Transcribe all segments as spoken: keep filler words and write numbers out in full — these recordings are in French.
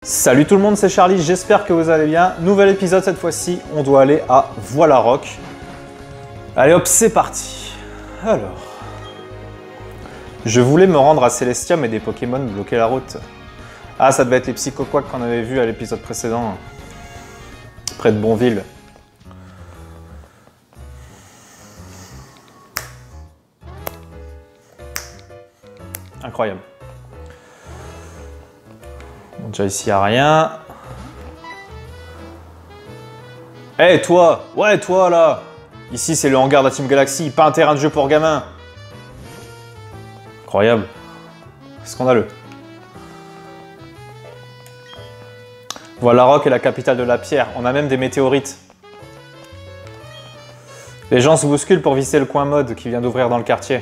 Salut tout le monde, c'est Charlie, j'espère que vous allez bien. Nouvel épisode cette fois-ci, on doit aller à Voilarok. Allez hop, c'est parti. Alors... Je voulais me rendre à Celestia, mais des Pokémon bloquaient la route. Ah, ça devait être les Psychoquacks qu'on avait vus à l'épisode précédent. Près de Bonville. Incroyable. Bon, déjà ici, il n'y a rien. Eh, hey, toi! Ouais, toi, là! Ici, c'est le hangar de la Team Galaxy, pas un terrain de jeu pour gamins. Incroyable. Scandaleux. Voilarok est la capitale de la pierre. On a même des météorites. Les gens se bousculent pour visiter le coin mode qui vient d'ouvrir dans le quartier.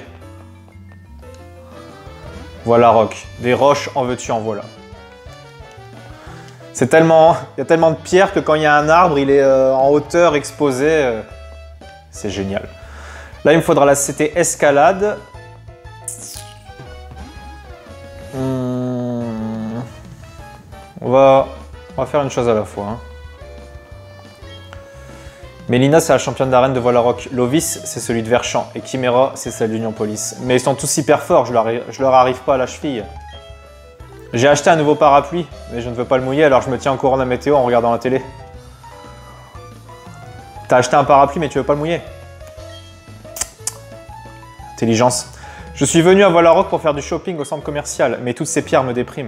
Voilarok. Des roches, en veux-tu, en voilà. C'est tellement... Il y a tellement de pierres que quand il y a un arbre, il est euh, en hauteur exposé. Euh... C'est génial. Là, il me faudra la C T escalade. Hmm. On va... On va faire une chose à la fois. Hein. Mélina, c'est la championne d'arène de Voilarok. Lovis, c'est celui de Verchamp. Et Chimera, c'est celle d'Union Police. Mais ils sont tous hyper forts, je leur, je leur arrive pas à la cheville. J'ai acheté un nouveau parapluie, mais je ne veux pas le mouiller, alors je me tiens au courant de la météo en regardant la télé. T'as acheté un parapluie, mais tu veux pas le mouiller. Intelligence. Je suis venu à Voilarok pour faire du shopping au centre commercial, mais toutes ces pierres me dépriment.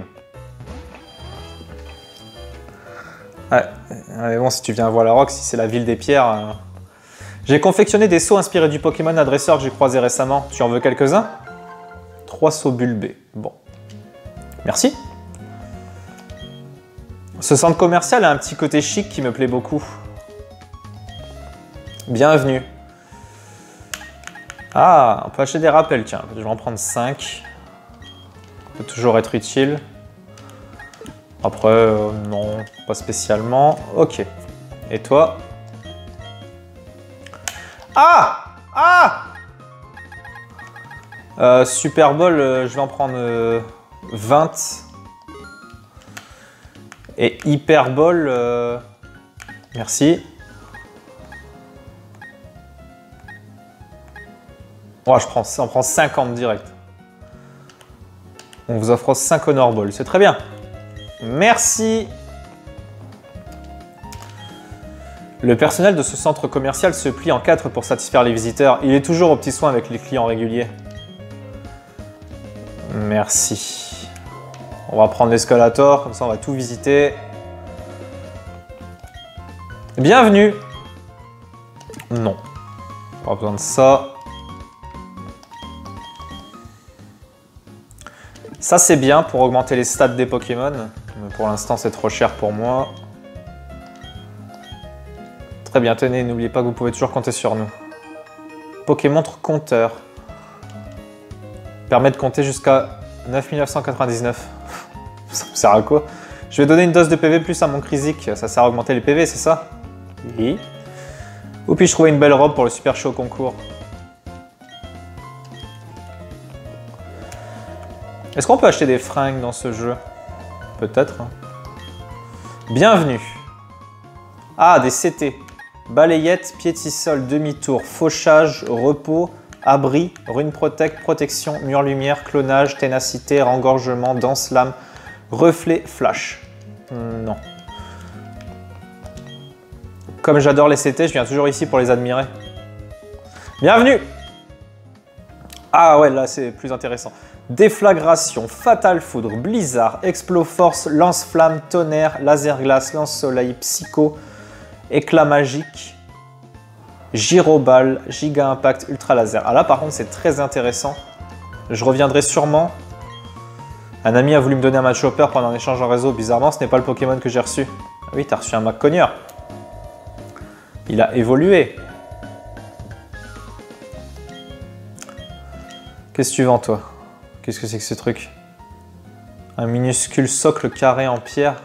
Ouais, mais bon, si tu viens à Voilarok, si c'est la ville des pierres... Euh... J'ai confectionné des seaux inspirés du Pokémon adresseur que j'ai croisé récemment. Tu en veux quelques-uns? Trois seaux bulbés. Bon. Merci. Ce centre commercial a un petit côté chic qui me plaît beaucoup. Bienvenue. Ah, on peut acheter des rappels, tiens. Je vais en prendre cinq. Ça peut toujours être utile. Après, euh, non, pas spécialement. Ok. Et toi? Ah! Ah! euh, Super Bowl, euh, je vais en prendre euh, vingt. Et Hyper Bowl, euh, merci. Oh, je prends, on prend cinquante direct. On vous offre cinq Honor Ball, c'est très bien. Merci. Le personnel de ce centre commercial se plie en quatre pour satisfaire les visiteurs. Il est toujours aux petits soins avec les clients réguliers. Merci. On va prendre l'escalator, comme ça on va tout visiter. Bienvenue. Non. Pas besoin de ça. Ça c'est bien pour augmenter les stats des Pokémon. Mais pour l'instant c'est trop cher pour moi. Très bien, tenez, n'oubliez pas que vous pouvez toujours compter sur nous. Pokémontre compteur. Permet de compter jusqu'à neuf mille neuf cent quatre-vingt-dix-neuf. Ça me sert à quoi? Je vais donner une dose de P V plus à mon Krizik. Ça sert à augmenter les P V, c'est ça? Oui. Où puis-je trouver une belle robe pour le super show concours? Est-ce qu'on peut acheter des fringues dans ce jeu? Peut-être. Hein. Bienvenue. Ah, des C T. Balayette, piétisol, demi-tour, fauchage, repos, abri, rune protect, protection, mur lumière, clonage, ténacité, rengorgement, danse-lame, reflet, flash. Non. Comme j'adore les C T, je viens toujours ici pour les admirer. Bienvenue. Ah ouais, là c'est plus intéressant. Déflagration, Fatal Foudre, Blizzard, Exploforce, Lance-Flamme, Tonnerre, Laser Glace, Lance-Soleil, Psycho, Éclat Magique, Gyroball, Giga Impact, Ultra Laser. Ah là par contre c'est très intéressant. Je reviendrai sûrement. Un ami a voulu me donner un match Chopper pendant un échange en réseau. Bizarrement ce n'est pas le Pokémon que j'ai reçu. Ah oui, t'as reçu un Mac-Cogneur. Il a évolué. Qu'est-ce que tu vends toi? Qu'est-ce que c'est que ce truc? Un minuscule socle carré en pierre.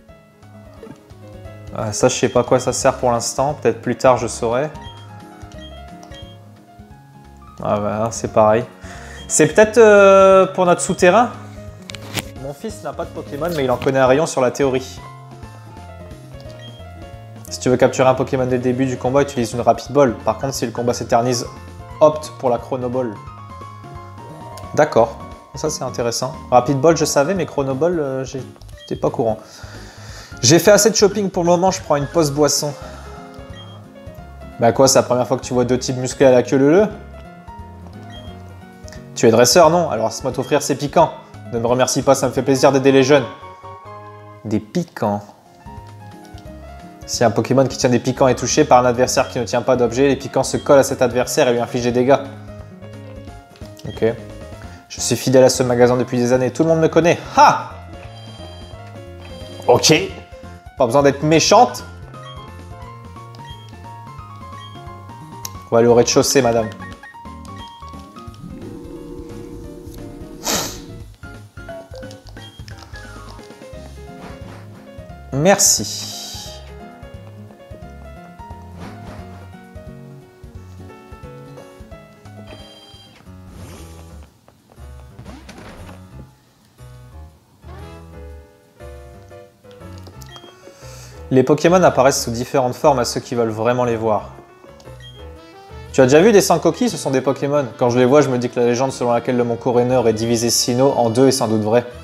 Euh, ça, je sais pas à quoi ça sert pour l'instant. Peut-être plus tard, je saurai. Ah bah, c'est pareil. C'est peut-être euh, pour notre souterrain? Mon fils n'a pas de Pokémon, mais il en connaît un rayon sur la théorie. Si tu veux capturer un Pokémon dès le début du combat, utilise une Rapid Ball. Par contre, si le combat s'éternise, opte pour la Chrono Ball. D'accord, ça c'est intéressant. Rapid Ball, je savais, mais Chrono Ball, euh, j'étais pas courant. J'ai fait assez de shopping pour le moment, je prends une pause boisson. Bah quoi, c'est la première fois que tu vois deux types musclés à la queue leu-leu? Tu es dresseur, non? Alors laisse-moi t'offrir ces piquants. Ne me remercie pas, ça me fait plaisir d'aider les jeunes. Des piquants. Si un Pokémon qui tient des piquants est touché par un adversaire qui ne tient pas d'objet, les piquants se collent à cet adversaire et lui infligent des dégâts. Ok. Je suis fidèle à ce magasin depuis des années, tout le monde me connaît. Ha! Ok. Pas besoin d'être méchante. On va aller au rez-de-chaussée, madame. Merci. Les Pokémon apparaissent sous différentes formes à ceux qui veulent vraiment les voir. Tu as déjà vu des Sankoki? Ce sont des Pokémon. Quand je les vois, je me dis que la légende selon laquelle le mont Korenor est divisé Sinnoh en deux est sans doute vraie.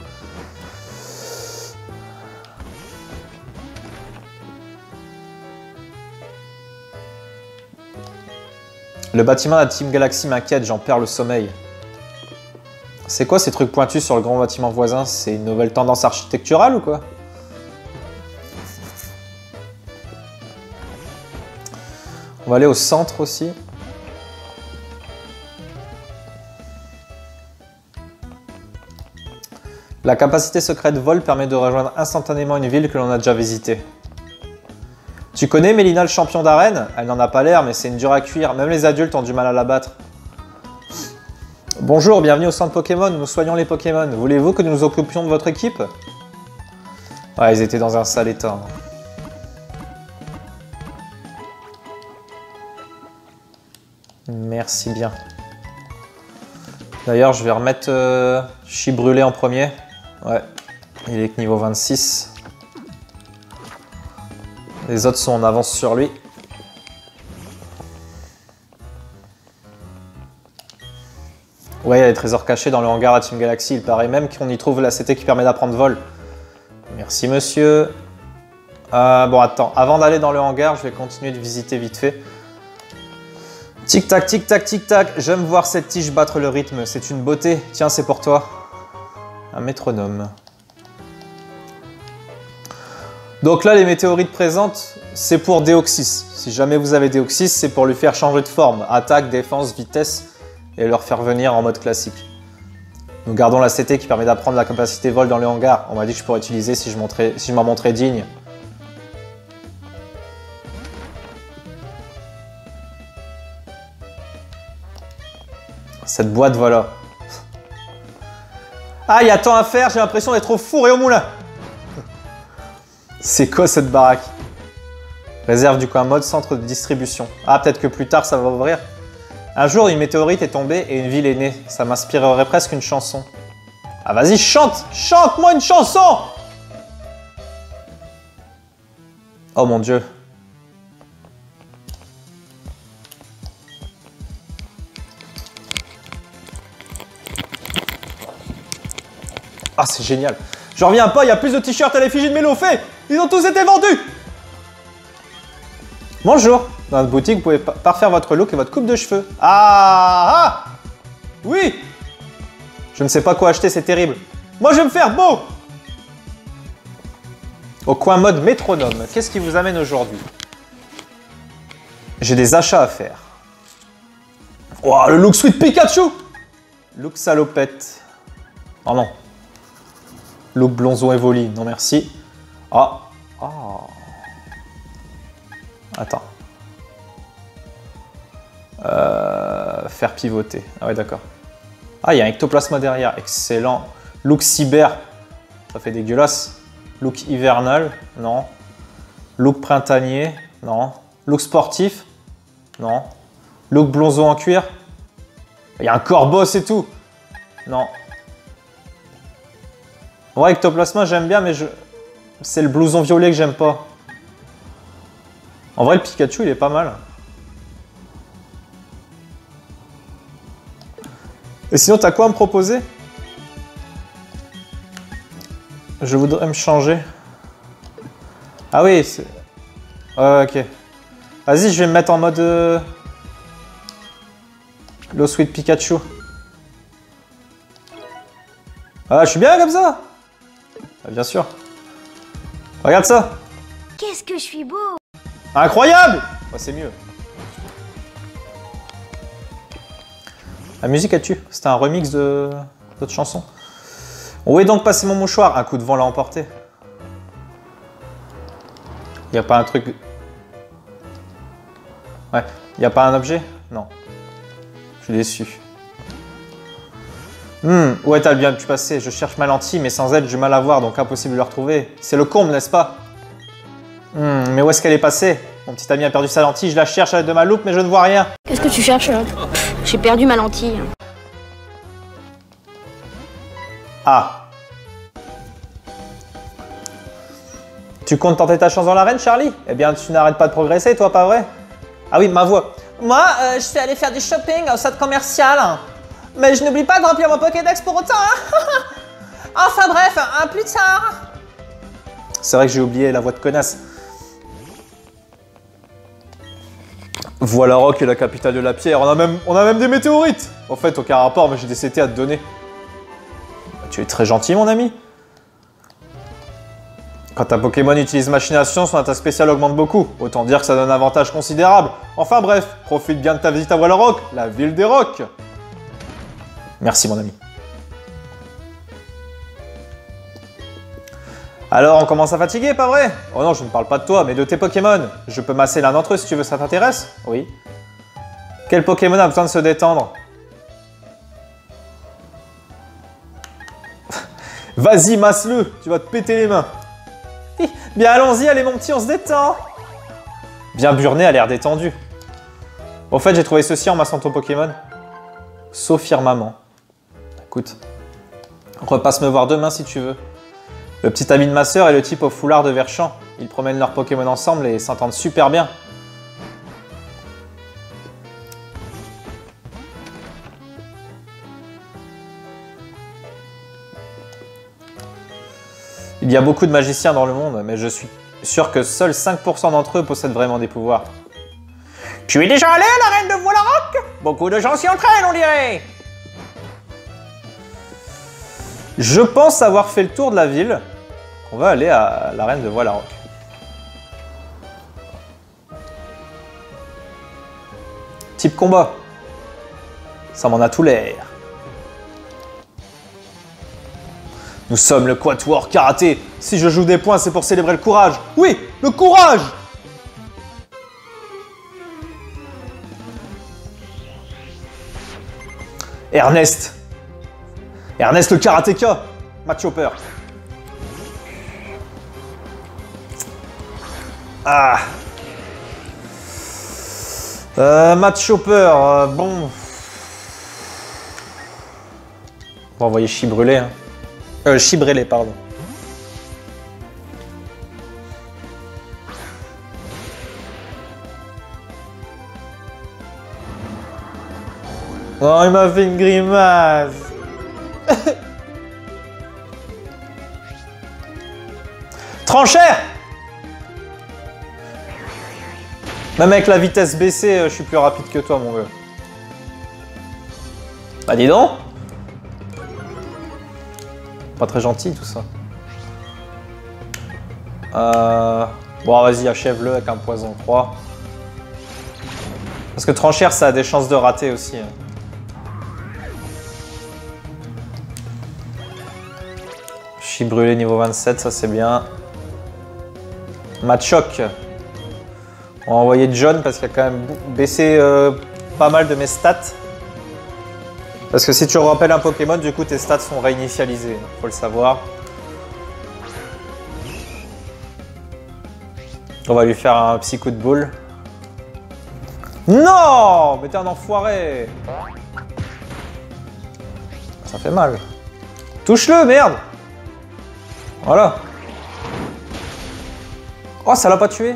Le bâtiment de la Team Galaxy m'inquiète, j'en perds le sommeil. C'est quoi ces trucs pointus sur le grand bâtiment voisin? C'est une nouvelle tendance architecturale ou quoi? On va aller au centre aussi. La capacité secrète vol permet de rejoindre instantanément une ville que l'on a déjà visitée. Tu connais Mélina le champion d'arène? Elle n'en a pas l'air, mais c'est une dure à cuire. Même les adultes ont du mal à la battre. Bonjour, bienvenue au centre Pokémon. Nous soignons les Pokémon. Voulez-vous que nous nous occupions de votre équipe? Ouais, ils étaient dans un sale état. Merci bien. D'ailleurs, je vais remettre euh, Chi brûlé en premier. Ouais, il est que niveau vingt-six. Les autres sont en avance sur lui. Ouais, il y a des trésors cachés dans le hangar à Team Galaxy. Il paraît même qu'on y trouve la C T qui permet d'apprendre vol. Merci, monsieur. Euh, bon, attends. Avant d'aller dans le hangar, je vais continuer de visiter vite fait. Tic-tac, tic-tac, tic-tac. J'aime voir cette tige battre le rythme. C'est une beauté. Tiens, c'est pour toi. Un métronome. Donc là, les météorites présentes, c'est pour Deoxys. Si jamais vous avez Deoxys, c'est pour lui faire changer de forme. Attaque, défense, vitesse, et leur faire venir en mode classique. Nous gardons la C T qui permet d'apprendre la capacité vol dans le hangar. On m'a dit que je pourrais utiliser si je, montrais, si je m'en montrais digne. Cette boîte, voilà. Ah, il y a tant à faire, j'ai l'impression d'être au four et au moulin. C'est quoi cette baraque? Réserve du coin mode centre de distribution. Ah, peut-être que plus tard, ça va ouvrir. Un jour, une météorite est tombée et une ville est née. Ça m'inspirerait presque une chanson. Ah, vas-y, chante! Chante-moi une chanson! Oh mon Dieu. Ah, c'est génial. Je reviens pas, il y a plus de t-shirts à l'effigie de Mélofée. Ils ont tous été vendus. Bonjour. Dans notre boutique, vous pouvez parfaire votre look et votre coupe de cheveux. Ah, ah. Oui. Je ne sais pas quoi acheter, c'est terrible. Moi, je vais me faire beau. Au coin mode métronome, qu'est-ce qui vous amène aujourd'hui? J'ai des achats à faire. Oh, le look Sweet Pikachu. Look salopette. Oh non. Look Blonzon Evoli, non merci. Ah, oh. Attends. Euh, faire pivoter. Ah ouais, d'accord. Ah, il y a un ectoplasma derrière. Excellent. Look cyber. Ça fait dégueulasse. Look hivernal. Non. Look printanier. Non. Look sportif. Non. Look blonzon en cuir. Il y a un corbeau, c'est tout. Non. En vrai, Ectoplasma, j'aime bien, mais je... c'est le blouson violet que j'aime pas. En vrai, le Pikachu, il est pas mal. Et sinon, t'as quoi à me proposer? Je voudrais me changer. Ah oui, c'est... Ouais, ok. Vas-y, je vais me mettre en mode... Euh... Low Sweet Pikachu. Ah, je suis bien comme ça. Ah, bien sûr. Regarde ça. Qu'est-ce que je suis beau. Incroyable. Ouais, c'est mieux. La musique a tué. C'était un remix de d'autres chansons. Où est donc passé mon mouchoir? Un coup de vent l'a emporté. Y a pas un truc... Ouais. Y a pas un objet? Non. Je suis déçu. Hmm, où est-elle bien pu passer? Je cherche ma lentille, mais sans elle, j'ai du mal à voir, donc impossible de la retrouver. C'est le comble, n'est-ce pas? Hmm, mais où est-ce qu'elle est passée? Mon petit ami a perdu sa lentille, je la cherche avec de ma loupe, mais je ne vois rien. Qu'est-ce que tu cherches là? J'ai perdu ma lentille. Ah. Tu comptes tenter ta chance dans l'arène, Charlie? Eh bien, tu n'arrêtes pas de progresser, toi, pas vrai? Ah oui, ma voix. Moi, euh, je suis allé faire du shopping au centre commercial. Mais je n'oublie pas de remplir mon Pokédex pour autant. Enfin bref, à plus tard. C'est vrai que j'ai oublié la voix de connasse. Voilarok est la capitale de la pierre. On a même, on a même des météorites. En fait, aucun rapport, mais j'ai des C T à te donner. Tu es très gentil, mon ami. Quand un Pokémon utilise Machination, son attaque spéciale augmente beaucoup. Autant dire que ça donne un avantage considérable. Enfin bref, profite bien de ta visite à Voilarok, la ville des rocs. Merci, mon ami. Alors, on commence à fatiguer, pas vrai? Oh non, je ne parle pas de toi, mais de tes Pokémon. Je peux masser l'un d'entre eux si tu veux, ça t'intéresse? Oui. Quel Pokémon a besoin de se détendre? Vas-y, masse-le, tu vas te péter les mains. Bien, allons-y, allez mon petit, on se détend. Bien, Burnet a l'air détendu. Au fait, j'ai trouvé ceci en massant ton Pokémon. Sauf Firmament. Écoute, repasse me voir demain si tu veux. Le petit ami de ma sœur est le type au foulard de Verchamp. Ils promènent leurs Pokémon ensemble et s'entendent super bien. Il y a beaucoup de magiciens dans le monde, mais je suis sûr que seuls cinq pour cent d'entre eux possèdent vraiment des pouvoirs. Tu es déjà allé à l'arène de Voilarok? Beaucoup de gens s'y entraînent, on dirait. Je pense avoir fait le tour de la ville. On va aller à l'arène de Voilarok. Type combat. Ça m'en a tout l'air. Nous sommes le Quatuor Karaté. Si je joue des points, c'est pour célébrer le courage. Oui, le courage! Ernest. Ernest le karatéka. Matt Chopper. Ah. Euh, Matt Chopper, euh, bon. On va envoyer Chi brûlé. Hein. Euh, Chi brûlé, pardon. Oh, il m'a fait une grimace. Tranchère. Même avec la vitesse baissée, je suis plus rapide que toi, mon gars. Bah dis donc. Pas très gentil, tout ça. Euh... Bon, vas-y, achève-le avec un poison trois. Parce que Tranchère, ça a des chances de rater aussi. Chi brûlé niveau vingt-sept, ça c'est bien. Machoc. On va envoyer John parce qu'il a quand même baissé euh, pas mal de mes stats. Parce que si tu rappelles un Pokémon, du coup tes stats sont réinitialisés, faut le savoir. On va lui faire un petit coup de boule. Non! Mais t'es un enfoiré! Ça fait mal. Touche-le, merde! Voilà. Oh, ça l'a pas tué.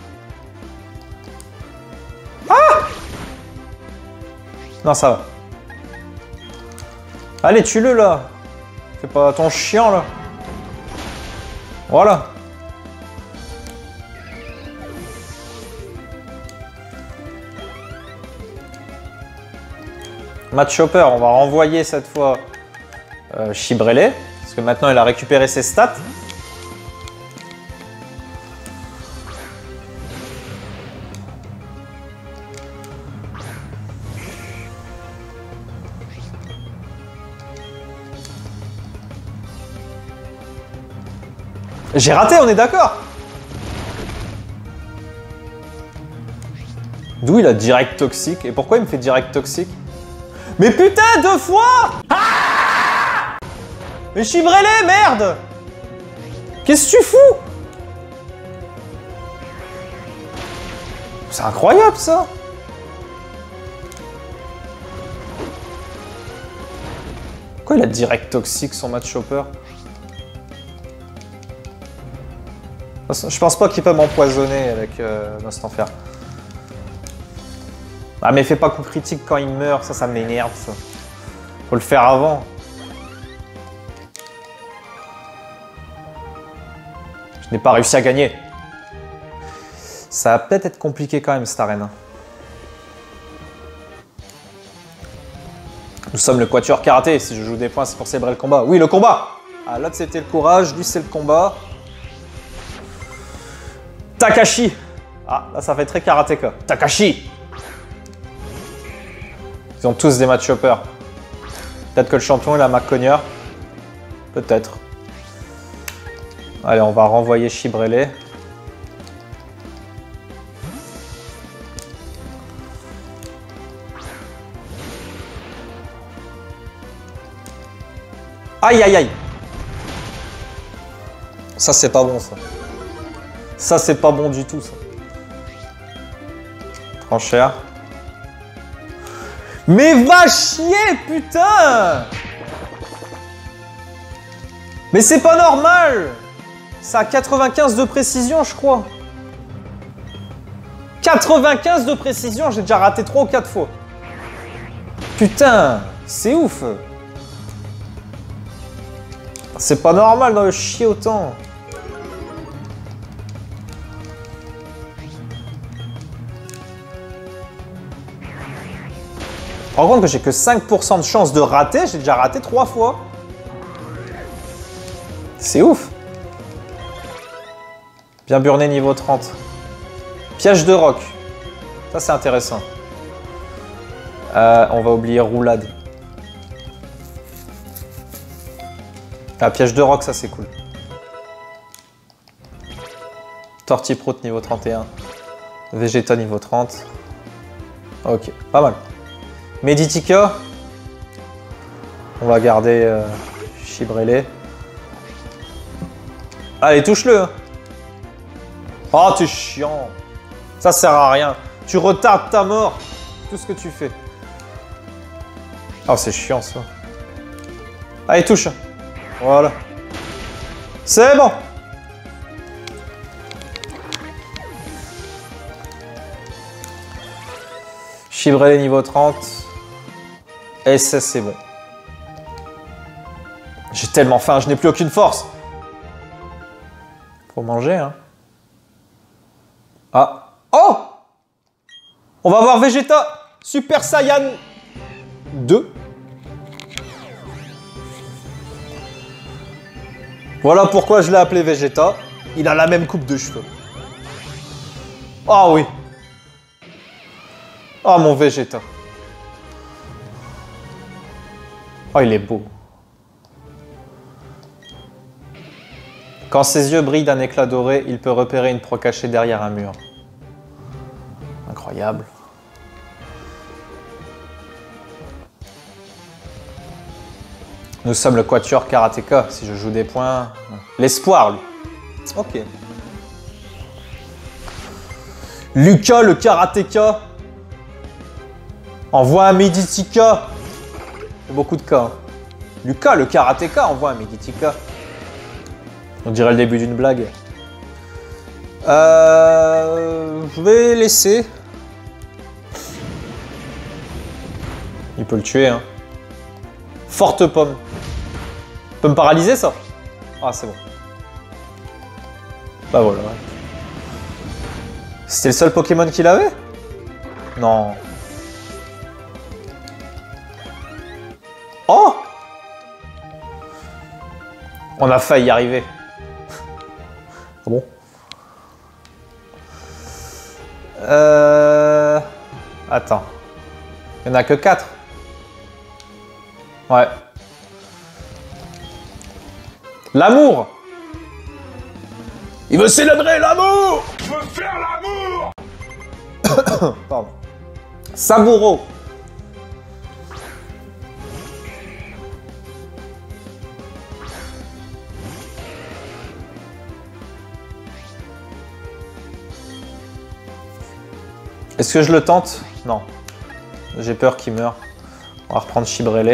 Ah! Non, ça va. Allez, tue-le, là. Fais pas ton chiant, là. Voilà. Matt Chopper, on va renvoyer cette fois euh, Chibrele, parce que maintenant il a récupéré ses stats. J'ai raté, on est d'accord? D'où il a direct toxique? Et pourquoi il me fait direct toxique? Mais putain, deux fois! Ah! Mais Chibrele, merde! Qu'est-ce que tu fous? C'est incroyable, ça! Pourquoi il a direct toxique, son Matt Chopper? Je pense pas qu'il peut m'empoisonner avec euh, Most Enfer. Ah mais fais pas coup critique quand il meurt, ça, ça m'énerve, ça. Faut le faire avant. Je n'ai pas réussi à gagner. Ça va peut-être être compliqué quand même, cette arène. Nous sommes le Quatuor Karaté. Si je joue des points, c'est pour célébrer le combat. Oui, le combat! Ah, l'autre, c'était le courage. Lui, c'est le combat. Takashi! Ah, là, ça fait très karatéka. Takashi! Ils ont tous des Matt Chopper. Peut-être que le champion, il a Mac Cogner. Peut-être. Allez, on va renvoyer Chibrele. Aïe, aïe, aïe. Ça, c'est pas bon, ça. Ça, c'est pas bon du tout, ça. Tranchère. Mais va chier, putain! Mais c'est pas normal! Ça a quatre-vingt-quinze de précision, je crois. quatre-vingt-quinze de précision, j'ai déjà raté trois ou quatre fois. Putain, c'est ouf! C'est pas normal de chier autant. Je me rends compte que j'ai que cinq pour cent de chance de rater, j'ai déjà raté trois fois. C'est ouf. Bien burné niveau trente. Piège de roc. Ça, c'est intéressant. Euh, on va oublier roulade. Ah, piège de roc, ça, c'est cool. Tortiprout niveau trente et un. Vegeta niveau trente. Ok, pas mal. Meditika. On va garder euh, Chibrele. Allez, touche-le. Oh, t'es chiant. Ça sert à rien. Tu retardes ta mort. Tout ce que tu fais. Oh, c'est chiant, ça. Allez, touche. Voilà. C'est bon. Chibrele niveau trente. S S, c'est bon. J'ai tellement faim, je n'ai plus aucune force. Faut manger, hein. Ah. Oh! On va voir Vegeta Super Saiyan deux. Voilà pourquoi je l'ai appelé Vegeta. Il a la même coupe de cheveux. Ah oui. Ah, mon Vegeta. Oh, il est beau. Quand ses yeux brillent d'un éclat doré, il peut repérer une proie cachée derrière un mur. Incroyable. Nous sommes le Quatuor Karateka. Si je joue des points... L'espoir, lui. Ok. Lucas, le Karateka. Envoie un Meditika. Beaucoup de cas. Hein. Lucas, le Karateka, envoie un Meditika. On dirait le début d'une blague. Euh, je vais laisser. Il peut le tuer, hein. Forte pomme. Peut me paralyser, ça? Ah, c'est bon. Bah voilà. C'était le seul Pokémon qu'il avait? Non. Oh! On a failli y arriver. Ah bon? Euh... Attends. Il n'y en a que quatre. Ouais. L'amour! Il veut célébrer l'amour! Je veux faire l'amour! Pardon. Saburo. Est-ce que je le tente? Non. J'ai peur qu'il meure. On va reprendre Chibrele.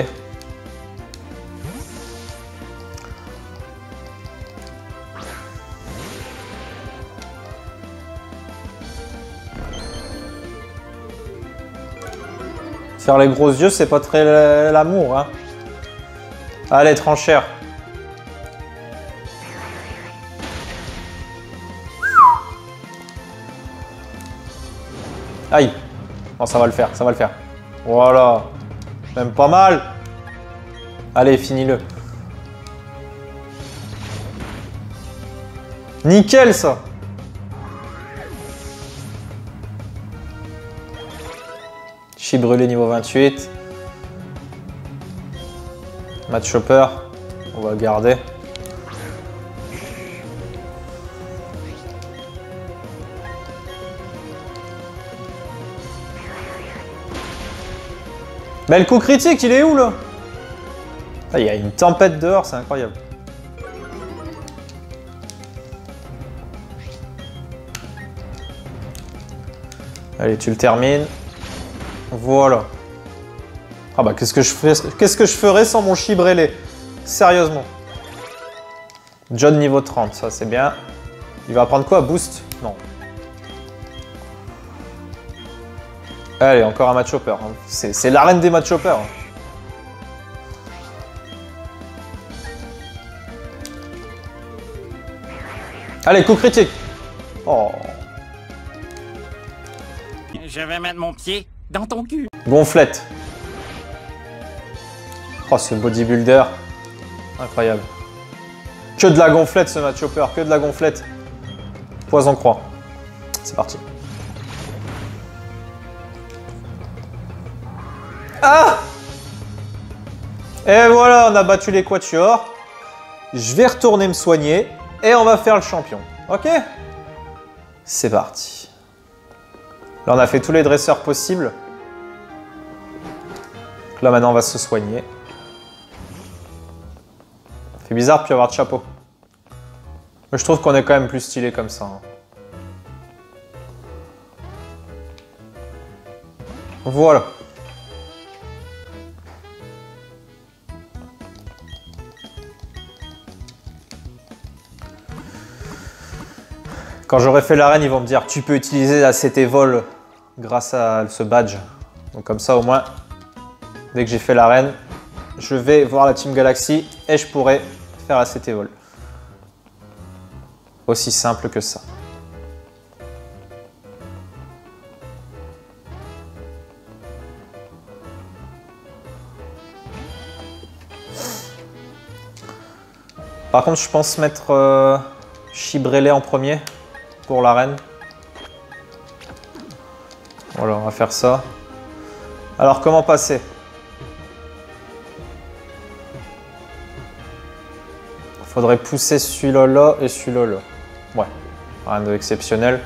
Faire les gros yeux, c'est pas très l'amour, hein. Allez, tranchère. Aïe. Non, ça va le faire, ça va le faire. Voilà. Même pas mal. Allez, finis-le. Nickel, ça. Chi brûlé niveau vingt-huit. Match Chopper. On va le garder. Mais le coup critique, il est où là? Ah, il y a une tempête dehors, c'est incroyable. Allez, tu le termines. Voilà. Ah bah qu'est-ce que je ferais, qu'est-ce que je ferais sans mon Chibrele? Sérieusement. John niveau trente, ça c'est bien. Il va prendre quoi? Boost? Non. Allez, encore un match hopper. C'est l'arène des match hoppers. Allez, coup critique. Oh. Je vais mettre mon pied dans ton cul. Gonflette. Oh, ce bodybuilder. Incroyable. Que de la gonflette ce match hopper, que de la gonflette. Poison croix. C'est parti. Ah! Et voilà, on a battu les quatuors. Je vais retourner me soigner et on va faire le champion. Ok? C'est parti. Là, on a fait tous les dresseurs possibles. Là, maintenant, on va se soigner. C'est bizarre de plus avoir de chapeau. Mais je trouve qu'on est quand même plus stylé comme ça. Hein. Voilà. Quand j'aurai fait l'arène, ils vont me dire tu peux utiliser la C T Vol grâce à ce badge. Donc comme ça au moins, dès que j'ai fait l'arène, je vais voir la Team Galaxy et je pourrai faire la C T Vol. Aussi simple que ça. Par contre, je pense mettre euh, Chibrele en premier pour l'arène. Voilà, on va faire ça. Alors, comment passer? Il faudrait pousser celui-là là et celui-là là. Ouais, rien d'exceptionnel.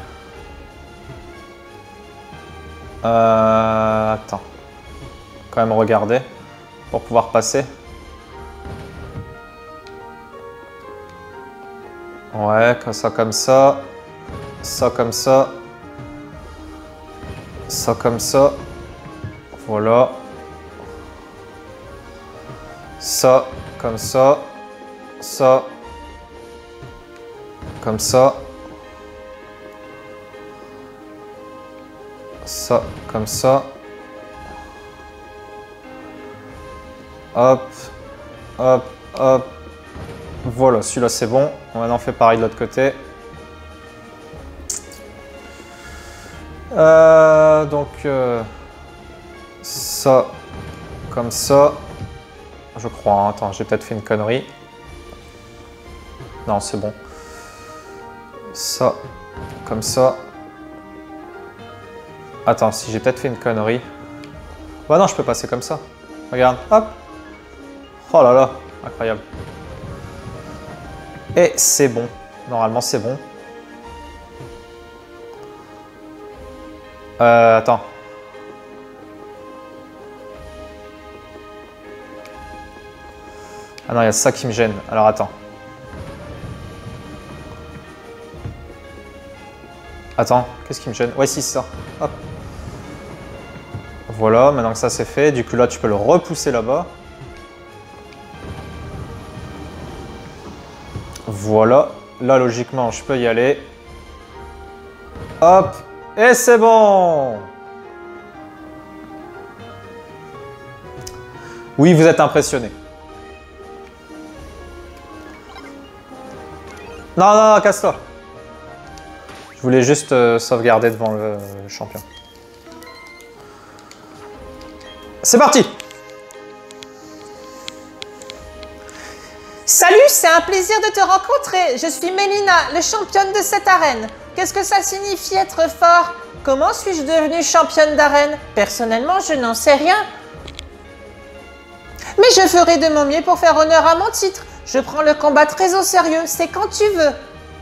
Euh, attends. Quand même regarder pour pouvoir passer. Ouais, comme ça, comme ça. Ça comme ça. Ça comme ça. Voilà. Ça comme ça. Ça. Comme ça. Ça, comme ça. Hop, hop, hop. Voilà, celui-là c'est bon. On va en faire pareil de l'autre côté. Euh, donc, euh, ça, comme ça. Je crois, hein. Attends, j'ai peut-être fait une connerie. Non, c'est bon. Ça, comme ça. Attends, si j'ai peut-être fait une connerie. Bah non, je peux passer comme ça. Regarde, hop. Oh là là, incroyable. Et c'est bon. Normalement, c'est bon. Euh, attends. Ah non, il y a ça qui me gêne. Alors, attends. Attends, qu'est-ce qui me gêne? Ouais, si, c'est ça. Hop. Voilà, maintenant que ça c'est fait, du coup là tu peux le repousser là-bas. Voilà, là logiquement je peux y aller. Hop, et c'est bon. Oui, vous êtes impressionné. Non, non, non, casse-toi. Je voulais juste euh, sauvegarder devant le, le champion. C'est parti! Salut, c'est un plaisir de te rencontrer. Je suis Mélina, le championne de cette arène. Qu'est-ce que ça signifie être fort? Comment suis-je devenue championne d'arène? Personnellement, je n'en sais rien. Mais je ferai de mon mieux pour faire honneur à mon titre. Je prends le combat très au sérieux, c'est quand tu veux.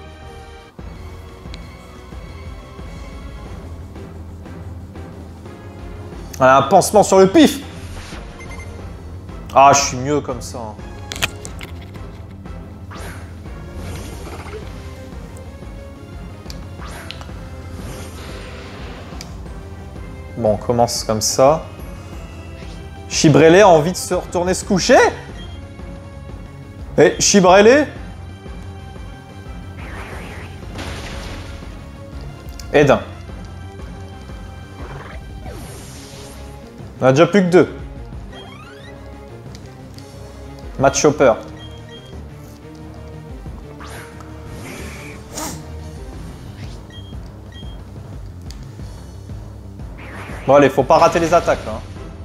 Un pansement sur le pif. Ah, je suis mieux comme ça. Bon, on commence comme ça. Chibrele a envie de se retourner se coucher. Et Chibrele. Edin. On a déjà plus que deux. Match Chopper. Bon allez, faut pas rater les attaques là.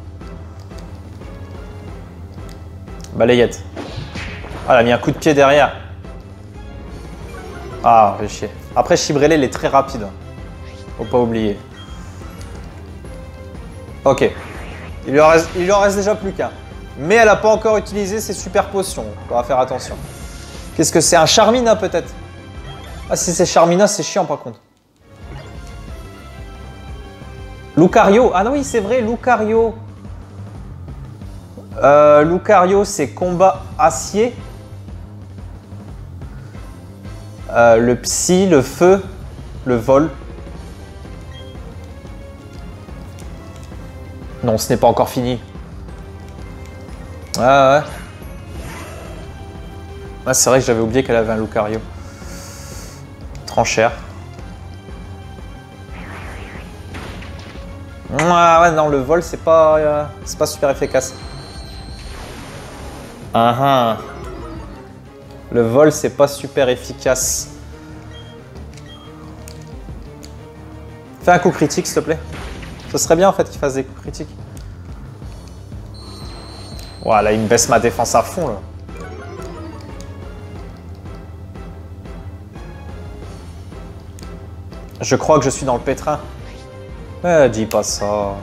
Balayette. Ah, elle a mis un coup de pied derrière. Ah, fait chier. Après, Chibrele, il est très rapide. Faut pas oublier. Ok. Il lui en reste, il lui en reste déjà plus qu'un. Mais elle n'a pas encore utilisé ses super potions. On va faire attention. Qu'est-ce que c'est? Un Charmina peut-être? Ah, si c'est Charmina, c'est chiant par contre. Lucario. Ah non, oui, c'est vrai, Lucario. Euh, Lucario, c'est combat acier. Euh, le psy, le feu, le vol. Non, ce n'est pas encore fini. Ah ouais. Ah, c'est vrai que j'avais oublié qu'elle avait un Lucario. Tranchère. Ah ouais, non, le vol, c'est pas, euh, c'est pas super efficace. Ah ah. Le vol, c'est pas super efficace. Fais un coup critique, s'il te plaît. Ce serait bien, en fait, qu'il fasse des coups critiques. Voilà, il me baisse ma défense à fond, là. Je crois que je suis dans le pétrin. Eh, dis pas ça.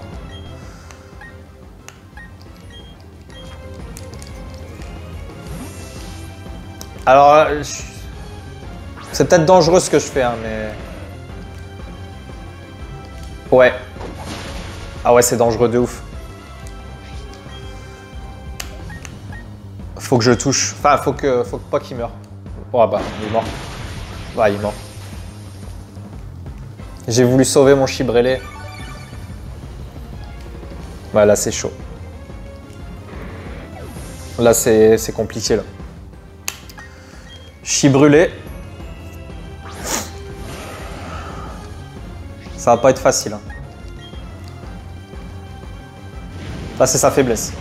Alors, je... c'est peut-être dangereux ce que je fais, hein, mais... Ouais. Ah ouais, c'est dangereux de ouf. Faut que je touche. Enfin, faut que, faut pas qu'il meure. Oh bah, il est mort. Bah, il est mort. J'ai voulu sauver mon Chibrele. Bah là, c'est chaud. Là, c'est compliqué, là. Chibrele. Ça va pas être facile. Hein. Là, c'est sa faiblesse.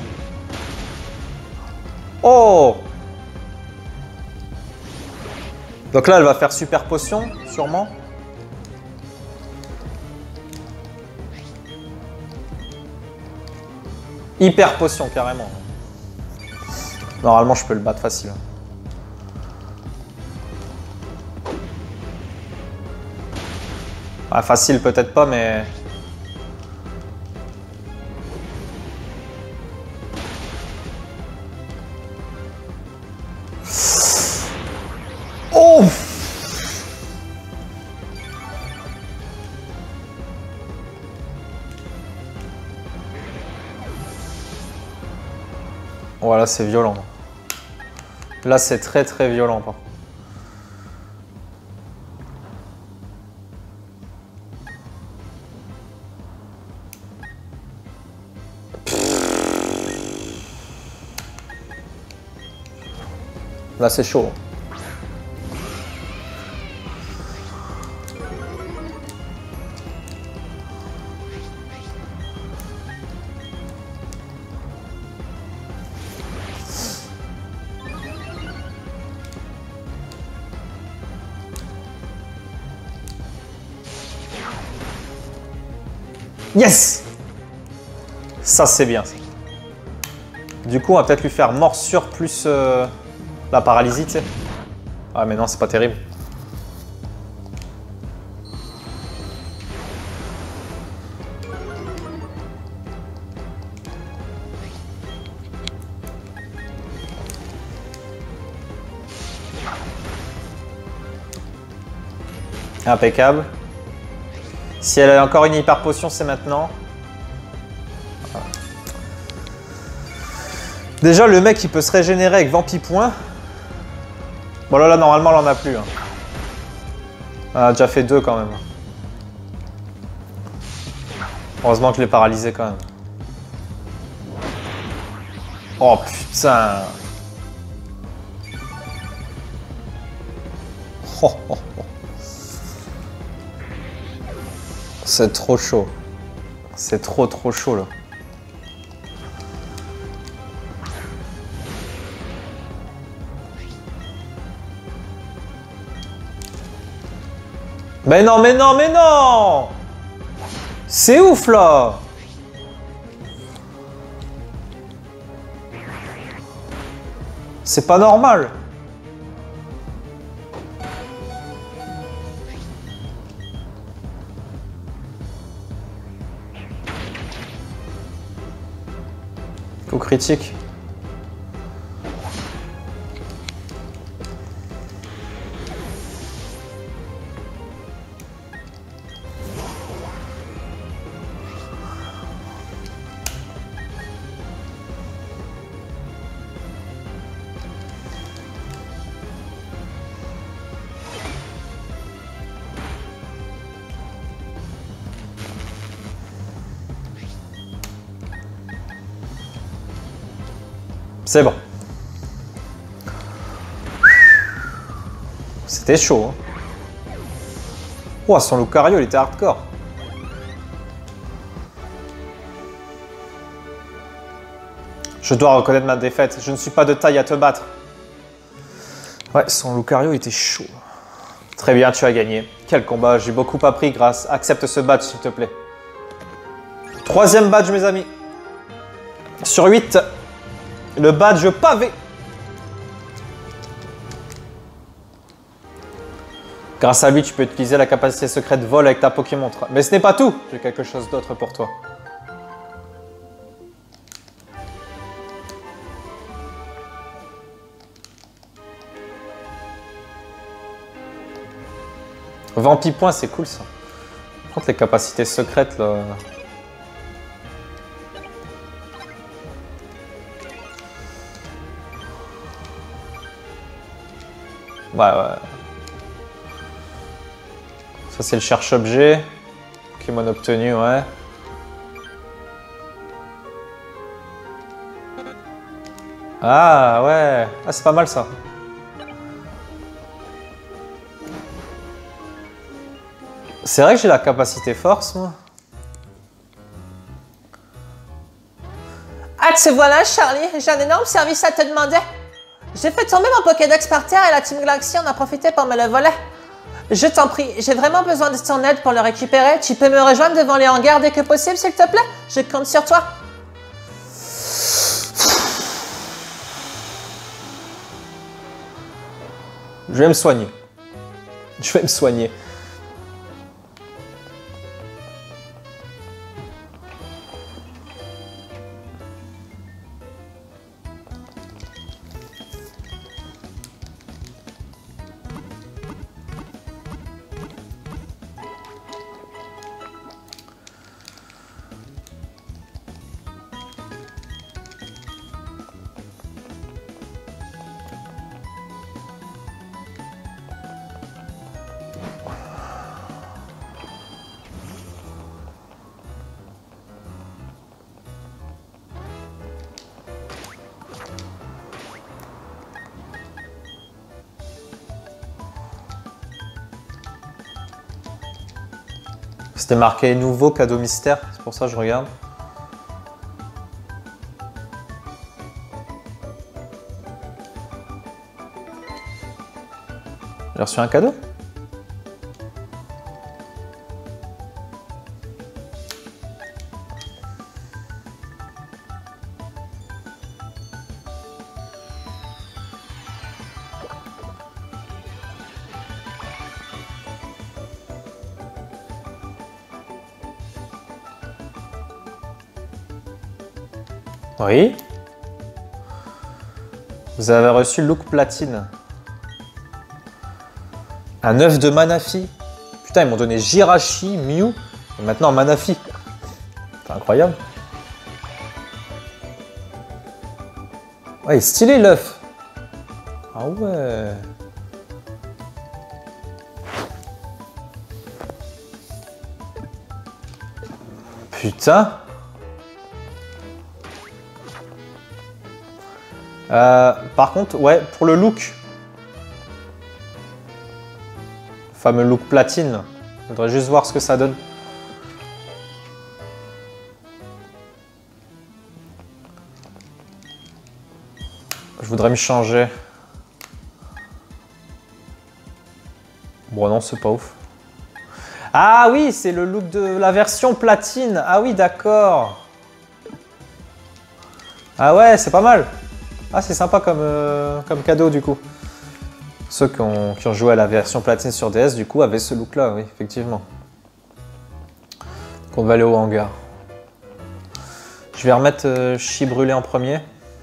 Oh! Donc là, elle va faire super potion, sûrement. Hyper potion, carrément. Normalement, je peux le battre facile. Ah, facile, peut-être pas, mais... Oh! Voilà, c'est violent. Là, c'est très très violent. Par contre. Là, c'est chaud. Yes! Ça, c'est bien. Ça. Du coup, on va peut-être lui faire morsure plus euh, la paralysie, tu sais. Ah, mais non, c'est pas terrible. Impeccable. Si elle a encore une hyper potion, c'est maintenant. Déjà, le mec, il peut se régénérer avec Vampipoint. Bon, là, là, normalement, elle en a plus. Hein. Elle a déjà fait deux quand même. Heureusement que je l'ai paralysé quand même. Oh putain. Oh, oh, oh. C'est trop chaud. C'est trop trop chaud là. Mais non, mais non, mais non! C'est ouf là! C'est pas normal! Coup critique. C'est bon. C'était chaud. Hein. Oh, son Lucario, il était hardcore. Je dois reconnaître ma défaite. Je ne suis pas de taille à te battre. Ouais, son Lucario était chaud. Très bien, tu as gagné. Quel combat, j'ai beaucoup appris grâce. Accepte ce badge, s'il te plaît. Troisième badge, mes amis. Sur huit. Le badge pavé. Grâce à lui, tu peux utiliser la capacité secrète vol avec ta Pokémon. Mais ce n'est pas tout. J'ai quelque chose d'autre pour toi. Vampipoint, c'est cool ça. Par contre, les capacités secrètes, là... Ouais, ouais. Ça, c'est le cherche-objet. Pokémon obtenu, ouais. Ah, ouais. Ah, c'est pas mal, ça. C'est vrai que j'ai la capacité force, moi. Ah, te voilà, Charlie. J'ai un énorme service à te demander. J'ai fait tomber mon Pokédex par terre et la Team Galaxy en a profité pour me le voler. Je t'en prie, j'ai vraiment besoin de ton aide pour le récupérer. Tu peux me rejoindre devant les hangars dès que possible, s'il te plaît? Je compte sur toi. Je vais me soigner. Je vais me soigner. C'était marqué nouveau cadeau mystère, c'est pour ça que je regarde. J'ai reçu un cadeau? Oui. Vous avez reçu Look Platine. Un œuf de Manafi. Putain, ils m'ont donné Jirachi, Mew, et maintenant Manafi. C'est incroyable. Ouais, il est stylé l'œuf. Ah ouais. Putain. Euh, par contre, ouais, pour le look, le fameux look platine, je voudrais juste voir ce que ça donne. Je voudrais me changer. Bon non, c'est pas ouf. Ah oui, c'est le look de la version platine. Ah oui, d'accord. Ah ouais, c'est pas mal. Ah, c'est sympa comme, euh, comme cadeau, du coup. Ceux qui ont, qui ont joué à la version platine sur D S, du coup, avaient ce look-là, oui, effectivement. Donc, on va aller au hangar. Je vais remettre euh, Chi brûlé en premier.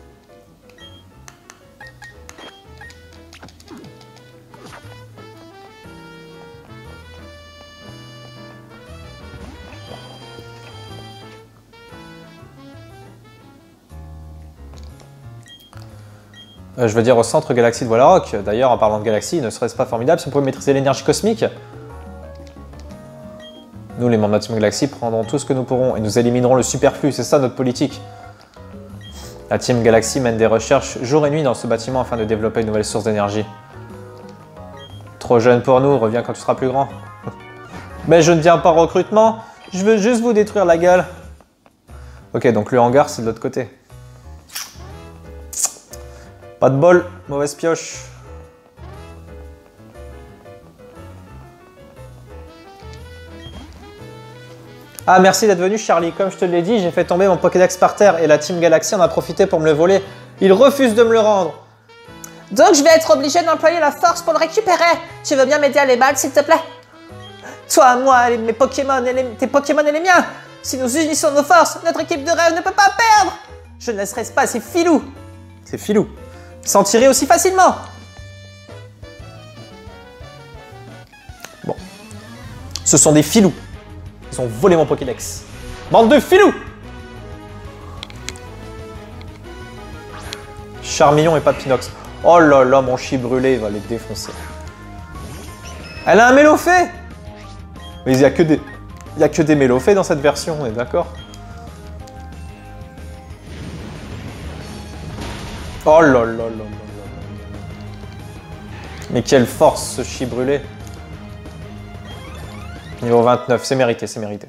Euh, je veux dire au centre galaxie de Voilarock. D'ailleurs, en parlant de galaxie, ne serait-ce pas formidable si on pouvait maîtriser l'énergie cosmique? Nous, les membres de la Team Galaxy, prendrons tout ce que nous pourrons et nous éliminerons le superflu. C'est ça notre politique. La Team Galaxy mène des recherches jour et nuit dans ce bâtiment afin de développer une nouvelle source d'énergie. Trop jeune pour nous, reviens quand tu seras plus grand. Mais je ne viens pas en recrutement, je veux juste vous détruire la gueule. Ok, donc le hangar, c'est de l'autre côté. Pas de bol, mauvaise pioche. Ah, merci d'être venu, Charlie. Comme je te l'ai dit, j'ai fait tomber mon Pokédex par terre et la Team Galaxy en a profité pour me le voler. Ils refusent de me le rendre. Donc je vais être obligé d'employer la force pour le récupérer. Tu veux bien m'aider à les battre, s'il te plaît? Toi, moi, les, mes Pokémon et les, tes Pokémon et les miens. Si nous unissons nos forces, notre équipe de rêve ne peut pas perdre. Je ne laisserai pas ces filous. C'est filou. S'en tirer aussi facilement. Bon. Ce sont des filous. Ils ont volé mon Pokédex. Bande de filous! Charmillon et pas Pinox. Oh là là, mon Chi brûlé, il va les défoncer. Elle a un Mélofée! Mais il n'y a que des... Il n'y a que des Mélofées dans cette version, on est d'accord? Oh là là là là là. Mais quelle force ce Chi brûlé. Niveau vingt-neuf, c'est mérité, c'est mérité.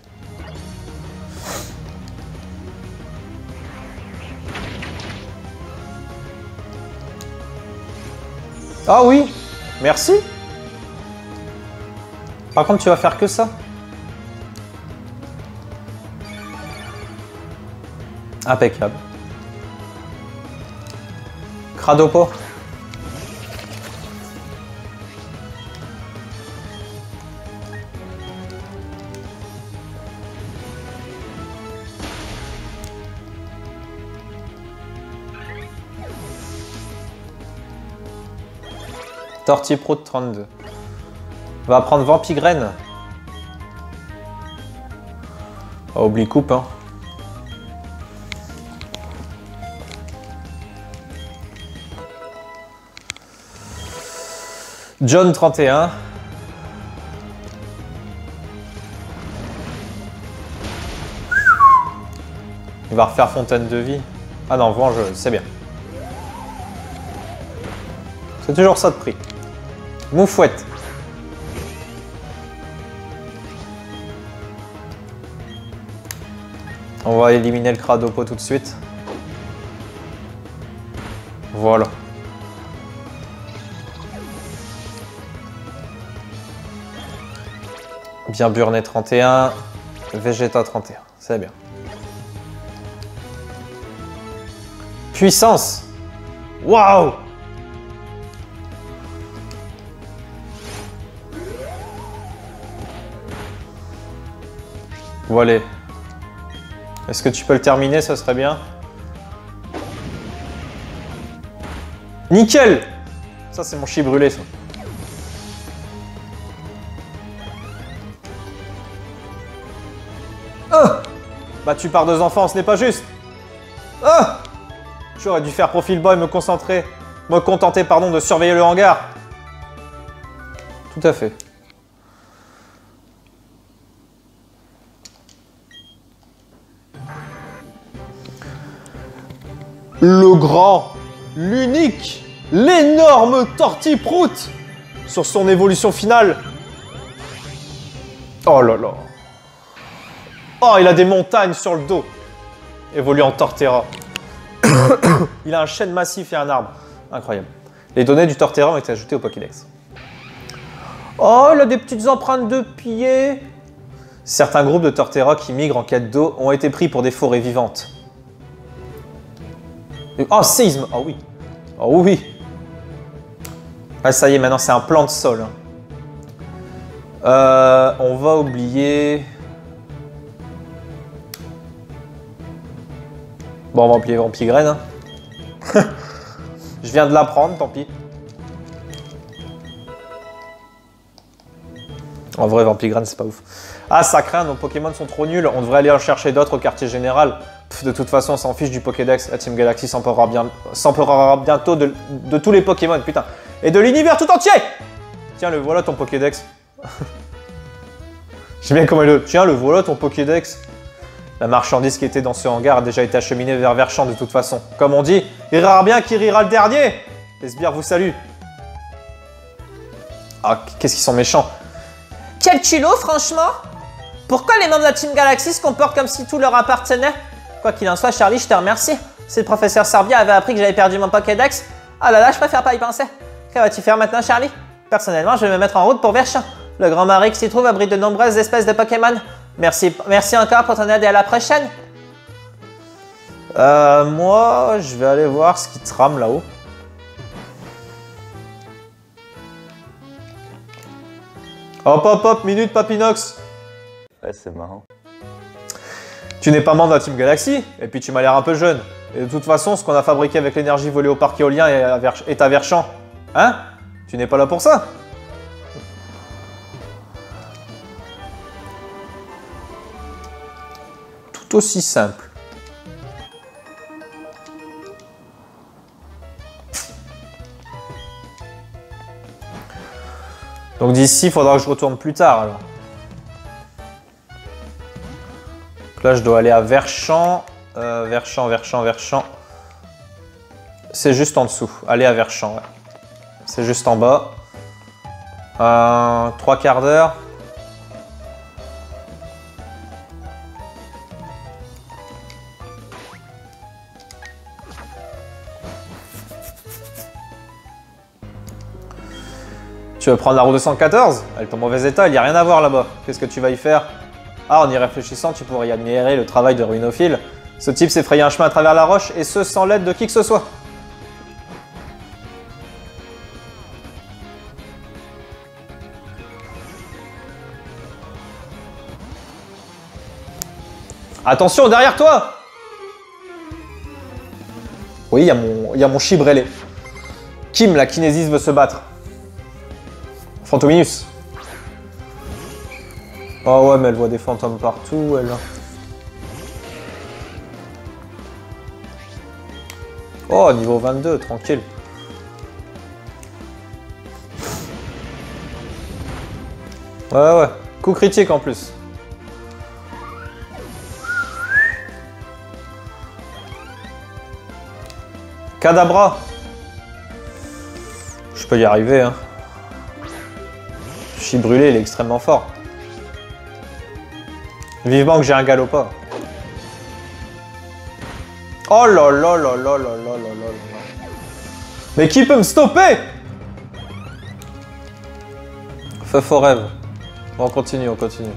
Ah oui, merci. Par contre, tu vas faire que ça. Impeccable. Cradopo. Tortipro de trente-deux. On va prendre Vampigraine. Oh, oublie coupe, hein. John trente et un. Il va refaire Fontaine de vie. Ah non, Vengeuse, c'est bien. C'est toujours ça de prix. Moufouette. On va éliminer le Cradopo tout de suite. Voilà. Bien Burnet trente et un. Vegeta trente et un. C'est bien. Puissance. Waouh! Voilà. Est-ce que tu peux le terminer? Ça serait bien. Nickel! Ça, c'est mon chi brûlé, ça. Ah! Battu par deux enfants, ce n'est pas juste. Ah! J'aurais dû faire profil bas et me concentrer, me contenter, pardon, de surveiller le hangar. Tout à fait. Le grand, l'unique, l'énorme Tortiprout sur son évolution finale. Oh là là. Oh, il a des montagnes sur le dos. Évolue en Torterra. Il a un chêne massif et un arbre. Incroyable. Les données du Torterra ont été ajoutées au Pokédex. Oh, il a des petites empreintes de pieds. Certains groupes de Torterra qui migrent en quête d'eau ont été pris pour des forêts vivantes. Oh, séisme. Oh oui. Oh oui. Ah, ça y est, maintenant c'est un plan de sol. Euh, on va oublier... Bon, on va oublier Vampigraine. Hein. Je viens de l'apprendre, tant pis. En vrai, Vampigraine, c'est pas ouf. Ah, ça craint, nos Pokémon sont trop nuls. On devrait aller en chercher d'autres au quartier général. Pff, de toute façon, on s'en fiche du Pokédex. La Team Galaxy s'emparera bien, s'emparera bientôt de, de tous les Pokémon, putain. Et de l'univers tout entier. Tiens, le voilà ton Pokédex. J'aime bien comment il le... Tiens, le voilà ton Pokédex. La marchandise qui était dans ce hangar a déjà été acheminée vers Verchamp de toute façon. Comme on dit, il rira bien qui rira le dernier. Les sbires vous saluent. Ah, qu'est-ce qu'ils sont méchants. Quel culot, franchement! Pourquoi les membres de la Team Galaxy se comportent comme si tout leur appartenait? Quoi qu'il en soit, Charlie, je te remercie. Si le professeur Sarbia avait appris que j'avais perdu mon Pokédex, ah là là, je préfère pas y penser. Que vas-tu faire maintenant, Charlie? Personnellement, je vais me mettre en route pour Verchamp. Le grand marais qui s'y trouve abrite de nombreuses espèces de Pokémon. Merci, merci encore pour ton aide et à la prochaine. Euh, moi, je vais aller voir ce qui trame là-haut. Hop, hop, hop, minute, Papinox. Ouais, c'est marrant. Tu n'es pas membre de la Team Galaxy, et puis tu m'as l'air un peu jeune. Et de toute façon, ce qu'on a fabriqué avec l'énergie volée au parc éolien est à, Ver est à Verchamp. Hein? Tu n'es pas là pour ça? Tout aussi simple. Donc d'ici, il faudra que je retourne plus tard alors. Donc là, je dois aller à Verchamp. Euh, Verchamp, Verchamp, Verchamp. C'est juste en dessous. Aller à Verchamp, ouais. C'est juste en bas. Euh, trois quarts d'heure. Tu veux prendre la route deux cent quatorze? Elle est en mauvais état, il n'y a rien à voir là-bas. Qu'est-ce que tu vas y faire? Ah, en y réfléchissant, tu pourrais y admirer le travail de ruinophile. Ce type s'est frayé un chemin à travers la roche, et ce, sans l'aide de qui que ce soit. Attention, derrière toi! Oui, il y a mon, il y a mon chibrelé. Kim, la kinésiste, veut se battre. Fantominus. Oh ouais, mais elle voit des fantômes partout, elle. Oh, niveau vingt-deux, tranquille. Ouais, ouais. Coup critique en plus. Cadabra. Je peux y arriver, hein. Je suis brûlé, il est extrêmement fort. Vivement que j'ai un galopin. Oh là là là là là là là là là. Mais qui peut me stopper? Feu faux rêve. Bon, on continue, on continue.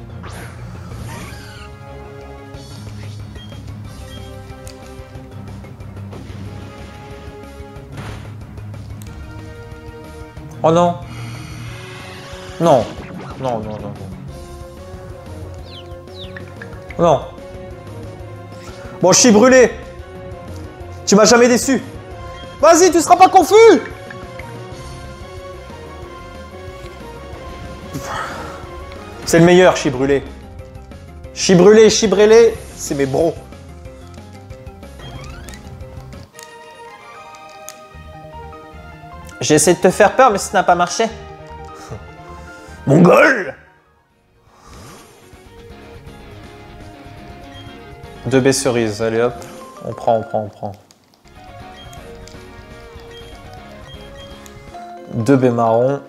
Oh non. Non. Non, non, non, non. Non. Bon, je suis brûlé. Tu m'as jamais déçu. Vas-y, tu seras pas confus. C'est le meilleur, je suis brûlé. Je suis brûlé, je suis brûlé, c'est mes bros. J'ai essayé de te faire peur, mais ça n'a pas marché. Mongol! Deux baies cerises, allez hop. On prend, on prend, on prend. Deux baies marron.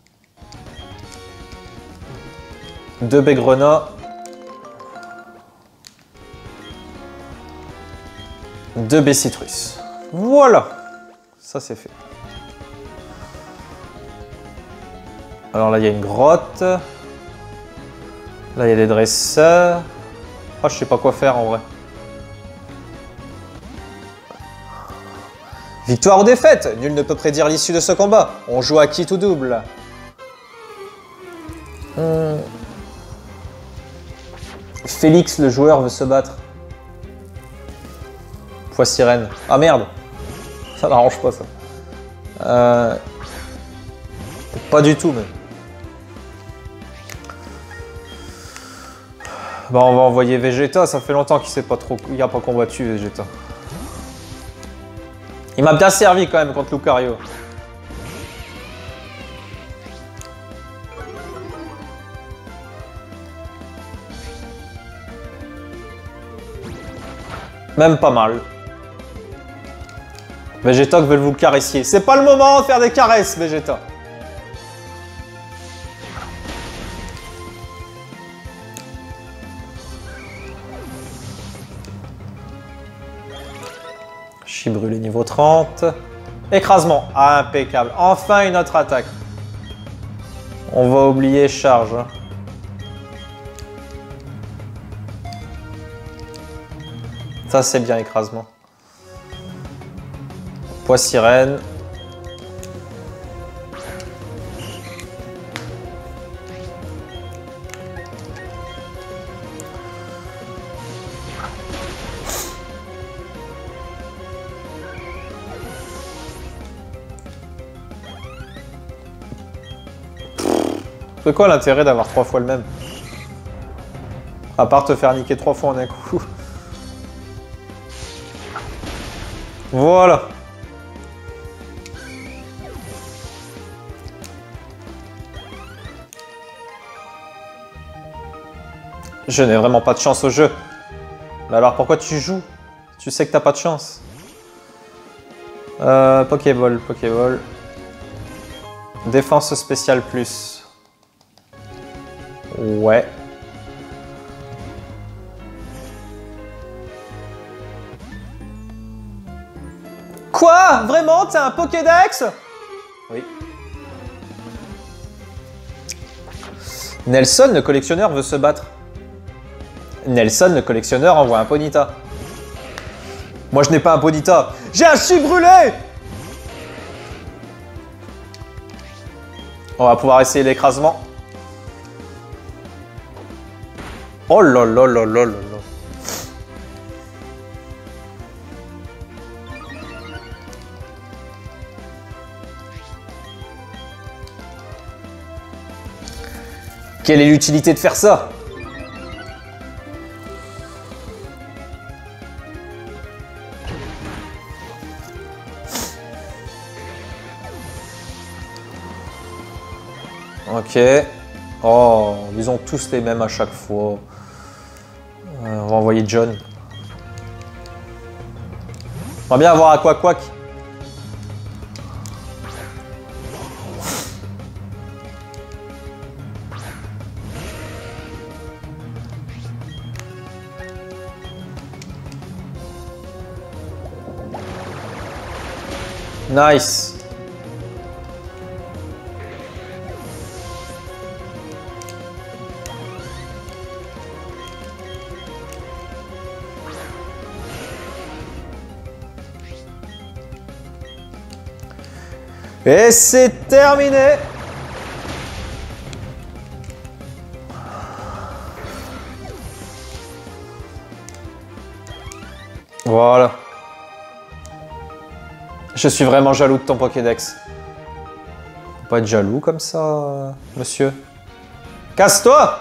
Deux baies grenat. Deux baies citrus. Voilà! Ça c'est fait. Alors là, il y a une grotte. Là, il y a des dresseurs. Ah, je sais pas quoi faire en vrai. Victoire ou défaite? Nul ne peut prédire l'issue de ce combat. On joue à qui tout double. Hmm. Félix, le joueur, veut se battre. Poids sirène. Ah merde. Ça m'arrange pas ça. Euh... Pas du tout même. Bah on va envoyer Vegeta, ça fait longtemps qu'il s'est pas trop, il a pas combattu Vegeta. Il m'a bien servi quand même contre Lucario. Même pas mal. Vegeta veut vous le caressier. C'est pas le moment de faire des caresses, Vegeta. Chi brûlé niveau trente. Écrasement. Ah, impeccable. Enfin une autre attaque. On va oublier charge. Ça c'est bien écrasement. Poids sirène. C'est quoi l'intérêt d'avoir trois fois le même? À part te faire niquer trois fois en un coup. Voilà. Je n'ai vraiment pas de chance au jeu. Mais alors pourquoi tu joues? Tu sais que t'as pas de chance. Euh, Pokéball, Pokéball. Défense spéciale plus. Ouais. Quoi? Vraiment? T'as un Pokédex? Oui. Nelson, le collectionneur, veut se battre. Nelson, le collectionneur, envoie un Ponyta. Moi, je n'ai pas un Ponyta. J'ai un chi brûlé! On va pouvoir essayer l'écrasement. Oh là là là là là là. Quelle est l'utilité de faire ça? Ok. Oh, ils ont tous les mêmes à chaque fois. Euh, on va envoyer John. On va bien avoir Aqua Quack. Nice. Et c'est terminé. Voilà. Je suis vraiment jaloux de ton Pokédex. Faut pas être jaloux comme ça, monsieur. Casse-toi!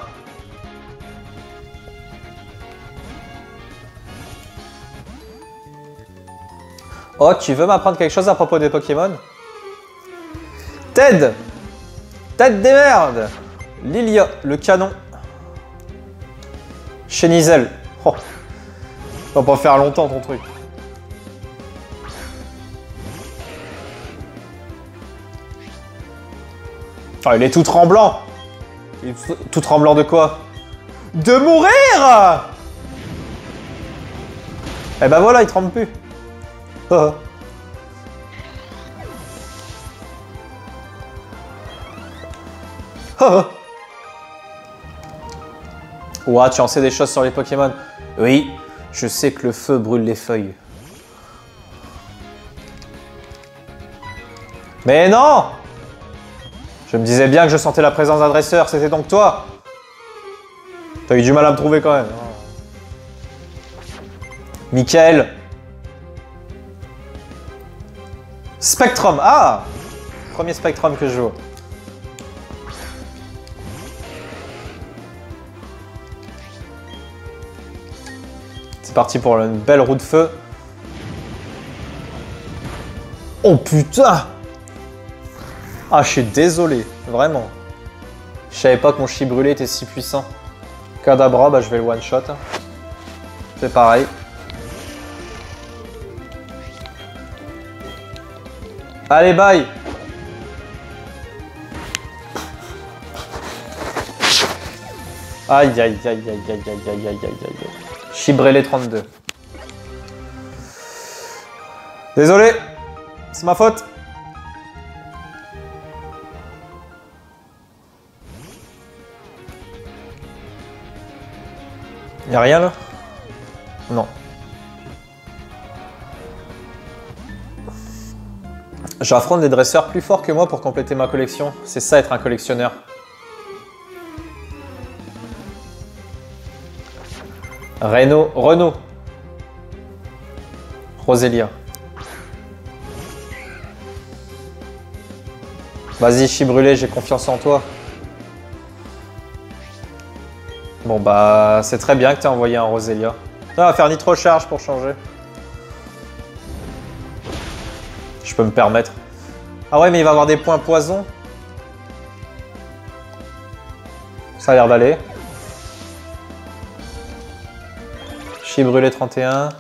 Oh, tu veux m'apprendre quelque chose à propos des Pokémon? Ted! Tête des merdes! Lilia, le canon. Chenizel. Oh. Ça va pas faire longtemps ton truc. Ah, il est tout tremblant. Il est tout, tout tremblant de quoi? De mourir! Eh ben voilà, il tremble plus. Oh. Oh. Ouah, tu en sais des choses sur les Pokémon? Oui, je sais que le feu brûle les feuilles. Mais non! Je me disais bien que je sentais la présence d'un dresseur, c'était donc toi? T'as eu du mal à me trouver quand même. Michael. Spectrum, ah! Premier Spectrum que je joue. C'est parti pour une belle roue de feu. Oh putain! Ah, je suis désolé, vraiment. Je savais pas que mon chi brûlé était si puissant. Kadabra, bah je vais le one shot. C'est pareil. Allez, bye! Aïe, aïe, aïe, aïe, aïe, aïe, aïe, aïe, aïe, aïe. Chibrelé trente-deux. Désolé, c'est ma faute. Y'a rien là? Non. J'affronte des dresseurs plus forts que moi pour compléter ma collection. C'est ça être un collectionneur. Reno, Renault. Rosélia. Vas-y, chi brûlé, j'ai confiance en toi. Bon bah, c'est très bien que tu aies envoyé un Rosélia. On va faire nitro charge pour changer. Je peux me permettre. Ah ouais, mais il va avoir des points poison. Ça a l'air d'aller. Chi brûlé trente et un.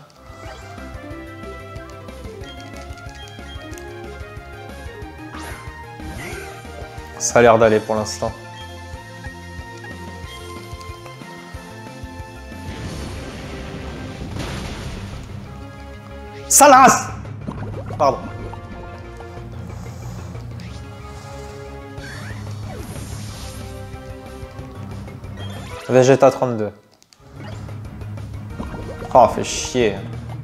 Ça a l'air d'aller pour l'instant. Salas! Pardon. Vegeta trente-deux. Oh, fait chier.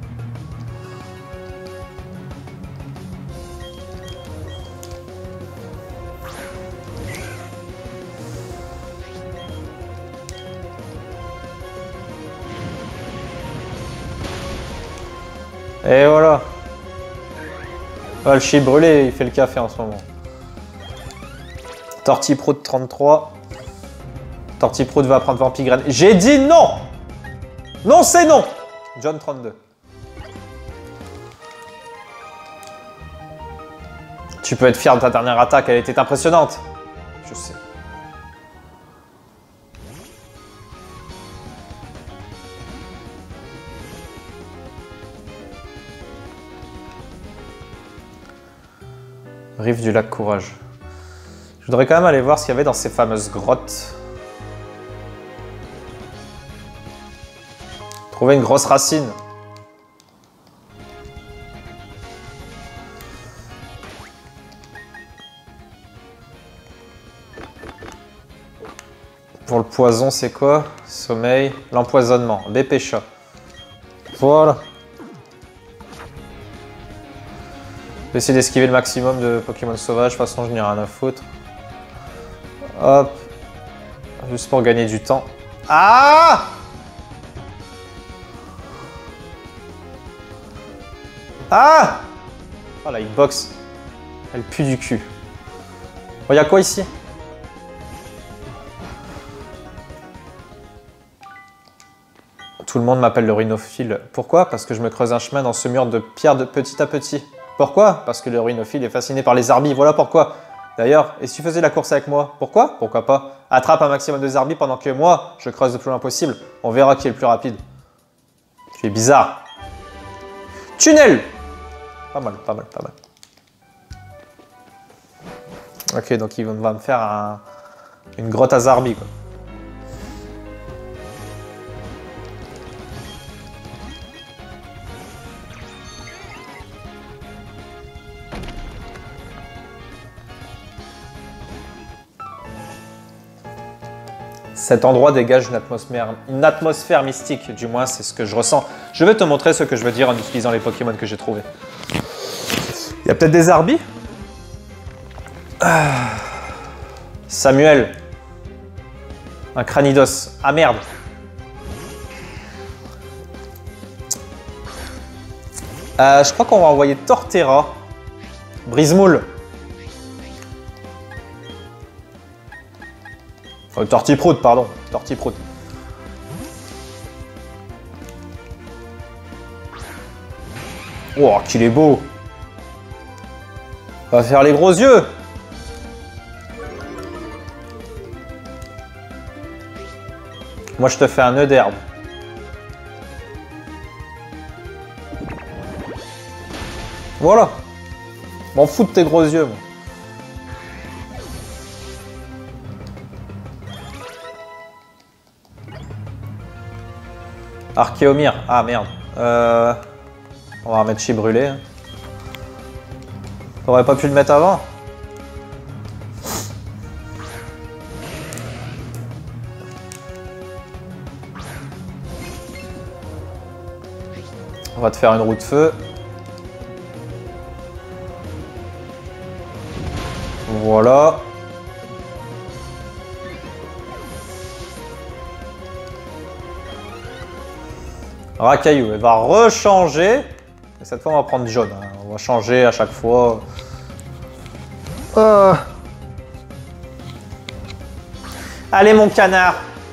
Et voilà. Oh, le chip brûlé, il fait le café en ce moment. Tortiprout trente-trois. Tortiprout va prendre Vampigraine. J'ai dit non! Non, c'est non! John trente-deux. Tu peux être fier de ta dernière attaque, elle était impressionnante. Je sais. Rive du lac Courage. Je voudrais quand même aller voir ce qu'il y avait dans ces fameuses grottes. Trouver une grosse racine. Pour le poison, c'est quoi? Sommeil, l'empoisonnement, B P chat. Voilà. Je vais essayer d'esquiver le maximum de Pokémon sauvages, de toute façon je n'ai rien à foutre. Hop. Juste pour gagner du temps. Ah! Ah! Oh la hitbox. Elle pue du cul. Oh, y'a quoi ici? Tout le monde m'appelle le rhinophile. Pourquoi? Parce que je me creuse un chemin dans ce mur de pierre de petit à petit. Pourquoi? Parce que le rhinophile est fasciné par les Zarbis, voilà pourquoi. D'ailleurs, et si tu faisais la course avec moi? Pourquoi? Pourquoi pas? Attrape un maximum de Zarbis pendant que moi, je creuse le plus loin possible. On verra qui est le plus rapide. Tu es bizarre. Tunnel! Pas mal, pas mal, pas mal. Ok, donc il va me faire un... une grotte à Zarbis, quoi. Cet endroit dégage une atmosphère, une atmosphère mystique, du moins c'est ce que je ressens. Je vais te montrer ce que je veux dire en utilisant les Pokémon que j'ai trouvés. Il y a peut-être des Zarbis? ah. Samuel. Un Cranidos. Ah merde. Euh, je crois qu'on va envoyer Torterra. Brise-moule. Enfin, Tortiprout, pardon. Tortiprout. Oh, qu'il est beau. On va faire les gros yeux. Moi, je te fais un nœud d'herbe. Voilà. M'en fous de tes gros yeux, moi. Archéomir. Ah merde. Euh... On va remettre chez brûlé. Hein. T'aurais pas pu le mettre avant? On va te faire une roue de feu. Voilà. Racaillou, elle va rechanger. Et cette fois, on va prendre jaune. Hein. On va changer à chaque fois. Euh... Allez, mon canard.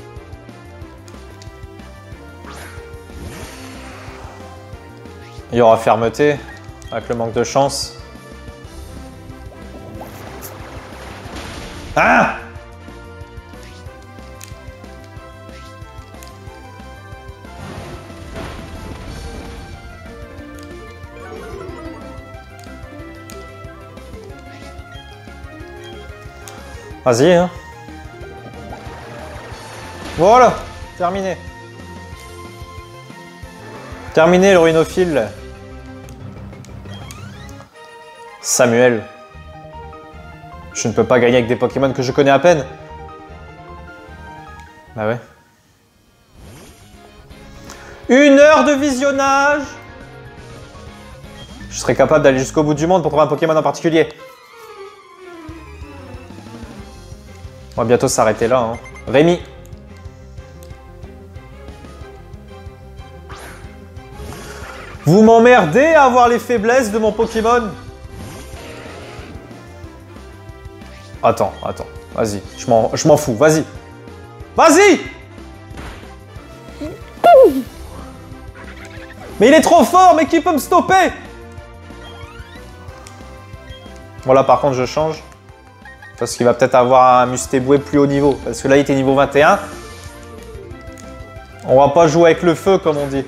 Il y aura fermeté, avec le manque de chance. Ah! Vas-y, hein. Voilà, terminé. Terminé le rhinophile. Samuel. Je ne peux pas gagner avec des Pokémon que je connais à peine. Bah ouais. Une heure de visionnage. Je serais capable d'aller jusqu'au bout du monde pour trouver un Pokémon en particulier. On va bientôt s'arrêter là. Hein. Rémi. Vous m'emmerdez à avoir les faiblesses de mon Pokémon. Attends, attends. Vas-y, je m'en fous. Vas-y. Vas-y. Mais il est trop fort, mais qui peut me stopper? Voilà, par contre, je change. Parce qu'il va peut-être avoir un Mustéboué plus haut niveau. Parce que là, il était niveau vingt et un. On va pas jouer avec le feu, comme on dit.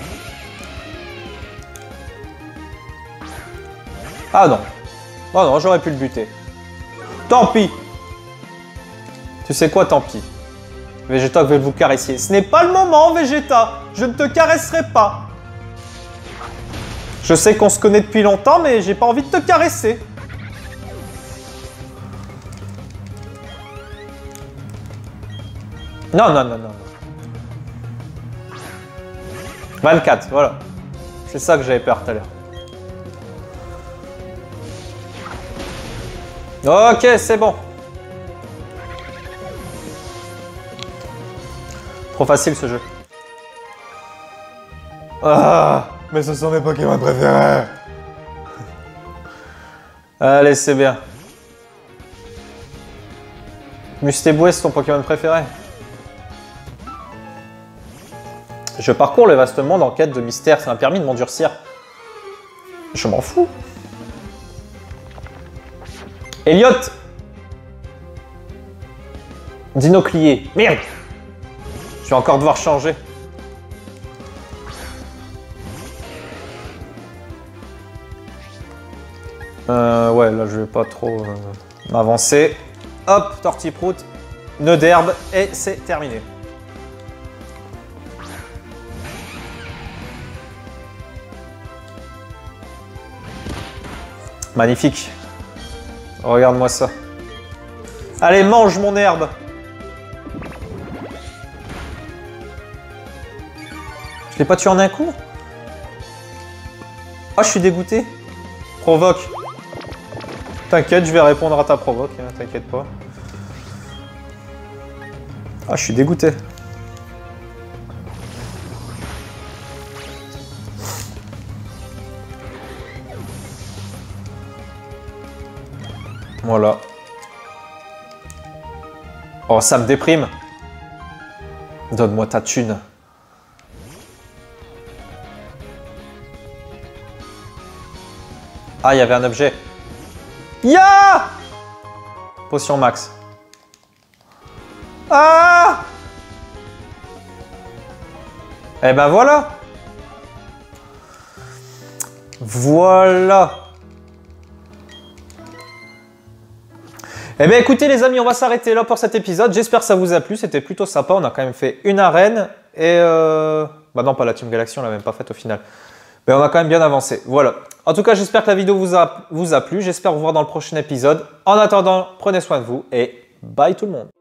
Ah non. Oh non, j'aurais pu le buter. Tant pis. Tu sais quoi, tant pis. Vegeta veut vous caresser. Ce n'est pas le moment, Vegeta. Je ne te caresserai pas. Je sais qu'on se connaît depuis longtemps, mais j'ai pas envie de te caresser. Non, non, non, non. vingt-quatre, voilà. C'est ça que j'avais peur tout à l'heure. Ok, c'est bon. Trop facile ce jeu. Ah, mais ce sont mes Pokémon préférés. Allez, c'est bien. Mustéboué, c'est ton Pokémon préféré? Je parcours le vaste monde en quête de mystère, ça m'a permis de m'endurcir. Je m'en fous. Elliot. Dinoclier. Merde. Je vais encore devoir changer. Euh, ouais, là je vais pas trop euh, m'avancer. Hop, Tortiprout, nœud d'herbe et c'est terminé. Magnifique. Regarde-moi ça. Allez, mange mon herbe. Je l'ai pas tué en un coup? Ah, je suis dégoûté. Provoque. T'inquiète, je vais répondre à ta provoque, hein, t'inquiète pas. Ah, je suis dégoûté. Voilà. Oh, ça me déprime. Donne-moi ta thune. Ah, il y avait un objet. Ya! Potion max. Ah! Eh ben voilà. Voilà. Eh bien écoutez les amis, on va s'arrêter là pour cet épisode. J'espère que ça vous a plu, c'était plutôt sympa. On a quand même fait une arène et... Euh... Bah non, pas la Team Galaxy, on l'a même pas faite au final. Mais on a quand même bien avancé, voilà. En tout cas, j'espère que la vidéo vous a, vous a plu. J'espère vous voir dans le prochain épisode. En attendant, prenez soin de vous et bye tout le monde.